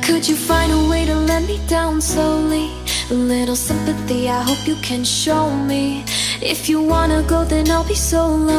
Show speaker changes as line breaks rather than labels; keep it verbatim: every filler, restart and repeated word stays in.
Could you find a way to let me down slowly? A little sympathy, I hope you can show me. If you wanna go, then I'll be so lonely.